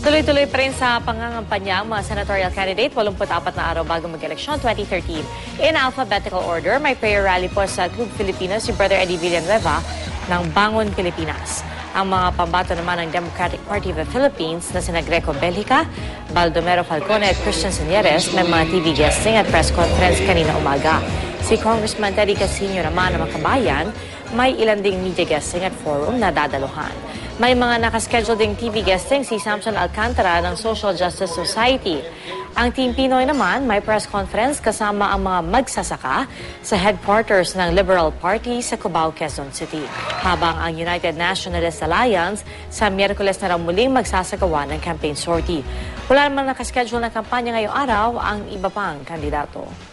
Tuloy-tuloy pa rin sa pangangampanya ang mga senatorial candidate 84 na araw bago mag-eleksyon 2013. In alphabetical order, may prayer rally po sa Club Filipinas si Brother Eddie Villanueva ng Bangon Pilipinas. Ang mga pambato naman ng Democratic Party of the Philippines na sina Greco Belgica, Baldomero Falcone at Christian Senieres may mga TV guesting at press conference kanina umaga. Si Congressman Teddy Casino naman ng Makabayan, may ilan ding media guesting at forum na dadaluhan. May mga nakaschedule ding TV guesting si Samson Alcantara ng Social Justice Society. Ang Team Pinoy naman may press conference kasama ang mga magsasaka sa headquarters ng Liberal Party sa Cubao, Quezon City. Habang ang United Nationalist Alliance sa Miyerkules na raw muling magsasagawa ng campaign sortie. Wala naman nakaschedule na kampanya ngayong araw ang iba pang kandidato.